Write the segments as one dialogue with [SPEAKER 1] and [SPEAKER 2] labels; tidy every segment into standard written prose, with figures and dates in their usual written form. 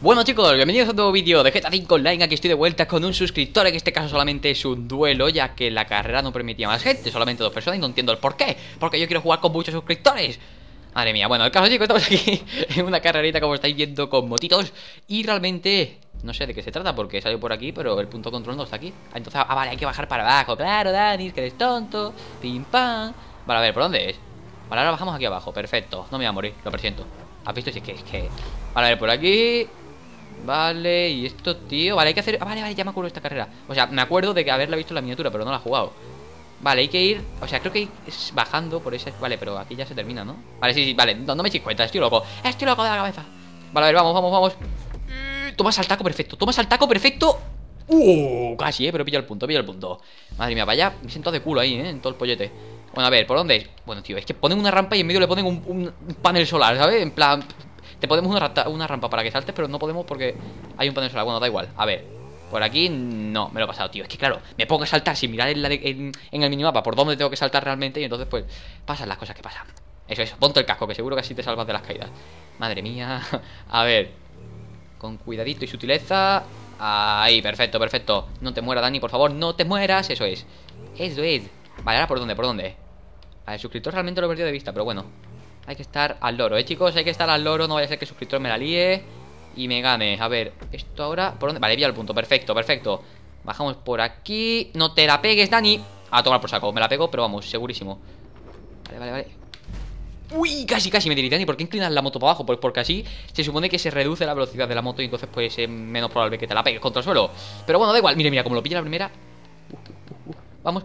[SPEAKER 1] Bueno chicos, bienvenidos a un nuevo vídeo de GTA V Online. Aquí estoy de vuelta con un suscriptor. En este caso solamente es un duelo, ya que la carrera no permitía más gente, solamente 2 personas. Y no entiendo el por qué, porque yo quiero jugar con muchos suscriptores. Madre mía, bueno, el caso chicos, estamos aquí en una carrerita como estáis viendo con motitos. Y realmente no sé de qué se trata, porque salió por aquí, pero el punto de control no está aquí. Entonces, vale, hay que bajar para abajo. Claro, Dani, que eres tonto. Pim pam. Vale, a ver, ¿por dónde es? Vale, ahora bajamos aquí abajo, perfecto. No me voy a morir, lo presiento. ¿Has visto? Si es que... Vale, a ver, por aquí. Vale, y esto, tío. Vale, hay que hacer... vale, ya me acuerdo de esta carrera. O sea, me acuerdo de que haberla visto en la miniatura, pero no la he jugado. Vale, hay que ir... O sea, creo que es bajando por ese... Vale, pero aquí ya se termina, ¿no? Vale, sí, vale, no me eches cuenta, estoy loco. Estoy loco de la cabeza. Vale, a ver, vamos. Tomas al taco perfecto. Casi, pero pilla el punto. Madre mía, vaya, me siento de culo ahí, en todo el pollete. Bueno, a ver, ¿por dónde es? Bueno, tío, es que ponen una rampa y en medio le ponen un panel solar, ¿sabes? En plan... Te ponemos una rampa para que saltes, pero no podemos porque hay un panel solar. Bueno, da igual. A ver, por aquí no, me lo he pasado, tío. Es que claro, me pongo a saltar sin mirar en el minimapa por dónde tengo que saltar realmente. Y entonces pues pasan las cosas que pasan. Eso, ponte el casco, que seguro que así te salvas de las caídas. Madre mía. A ver, con cuidadito y sutileza. Ahí, perfecto. No te mueras, Dani, por favor, no te mueras. Eso es. Vale, ahora ¿por dónde? El suscriptor realmente lo he perdido de vista, pero bueno. Hay que estar al loro, chicos, hay que estar al loro. No vaya a ser que el suscriptor me la líe y me gane. A ver, esto ahora, ¿por dónde? Vale, vía el punto, perfecto. Bajamos por aquí. No te la pegues, Dani. A tomar por saco, me la pego, pero vamos, segurísimo. Vale. Uy, casi me diré, Dani, ¿por qué inclinas la moto para abajo? Pues porque así se supone que se reduce la velocidad de la moto y entonces pues es menos probable que te la pegues contra el suelo. Pero bueno, da igual, mira, como lo pilla la primera. Vamos.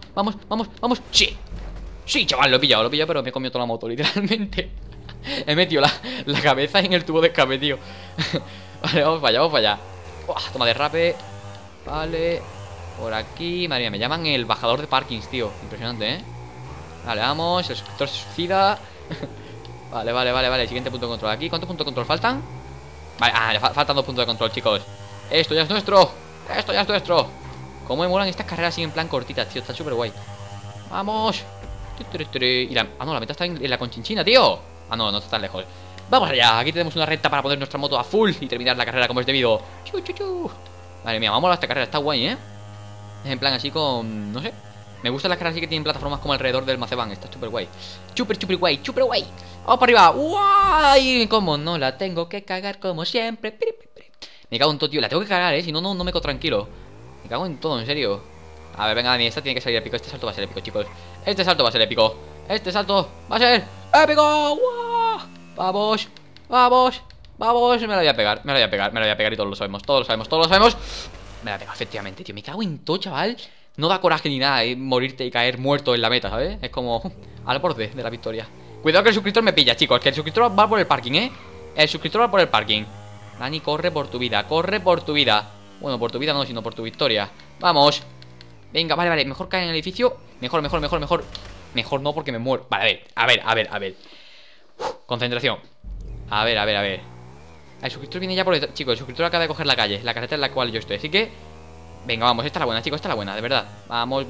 [SPEAKER 1] Sí, chaval, lo he pillado, pero me he comido toda la moto, literalmente. He metido la cabeza en el tubo de escape, tío. Vale, vamos para allá. Toma de rape. Vale, por aquí. Madre mía, me llaman el bajador de parkings, tío. Impresionante, ¿eh? Vale, vamos, el suscriptor se suicida. Vale, siguiente punto de control aquí. ¿Cuántos puntos de control faltan? Vale, ya faltan 2 puntos de control, chicos. Esto ya es nuestro. Cómo me molan estas carreras así en plan cortitas, tío. Está súper guay. Vamos. La meta está en la Conchinchina, tío. No está tan lejos. Vamos allá, aquí tenemos una recta para poner nuestra moto a full y terminar la carrera como es debido. Madre mía, vamos a esta carrera, está guay, ¿eh? Es en plan así con... no sé. Me gustan las carreras así que tienen plataformas como alrededor del Macedán. Está súper guay. Súper guay. Vamos para arriba. ¡Guay! ¿Cómo no la tengo que cagar como siempre? Me cago en todo, tío. La tengo que cagar, si no me quedo tranquilo. Me cago en todo, en serio. A ver, venga, Dani, esta tiene que salir épico. Este salto va a ser épico, chicos. Este salto va a ser épico. ¡Vamos! Me la voy a pegar. Y todos lo sabemos. Me la he pegado, efectivamente, tío. Me cago en todo, chaval. No da coraje ni nada, morirte y caer muerto en la meta, ¿sabes? Es como al borde de la victoria. Cuidado que el suscriptor me pilla, chicos. Que el suscriptor va por el parking, Dani, corre por tu vida. Bueno, por tu vida no, sino por tu victoria. Vamos. Venga, vale, mejor caer en el edificio. Mejor. Mejor no, porque me muero. Vale, a ver. Concentración. A ver. El suscriptor viene ya por detrás. Chicos, el suscriptor acaba de coger la calle, la carretera en la cual yo estoy, así que... Venga, vamos, esta es la buena, chicos, de verdad. Vamos.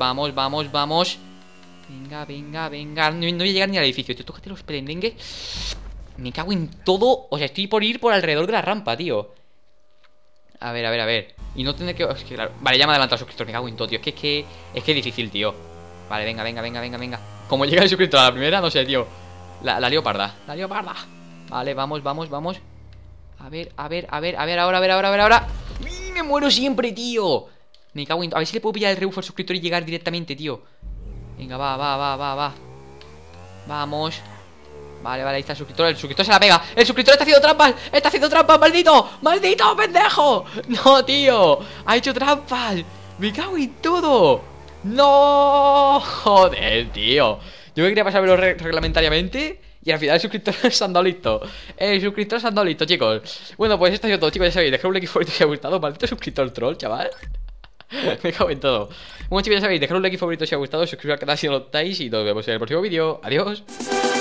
[SPEAKER 1] Venga. No voy a llegar ni al edificio, tío. Tócate los pelendengues. Me cago en todo. O sea, estoy por ir por alrededor de la rampa, tío. A ver. Y no tendré que... Es que claro. Vale, ya me ha adelantado el suscriptor. Me cago en todo, tío. Es que es difícil, tío. Vale, venga. Como llega el suscriptor a la primera, no sé, tío. La leoparda. Vale, vamos. A ver, ahora. ¡Uy, me muero siempre, tío! Me cago en... A ver si le puedo pillar el rebufo al suscriptor y llegar directamente, tío. Venga, va. Vamos. Vale, ahí está el suscriptor se la pega. El suscriptor está haciendo trampas, maldito pendejo. No, tío, ha hecho trampas. Me cago en todo. No, joder, tío. Yo me quería pasármelo reglamentariamente y al final el suscriptor se han dado listo. Chicos. Bueno, pues esto ha sido todo, chicos, ya sabéis. Dejad un like favorito si os ha gustado. Maldito suscriptor troll, chaval. Me cago en todo. Bueno, chicos, ya sabéis, dejad un like favorito si os ha gustado. Suscribiros al canal si no lo estáis y nos vemos en el próximo vídeo. Adiós.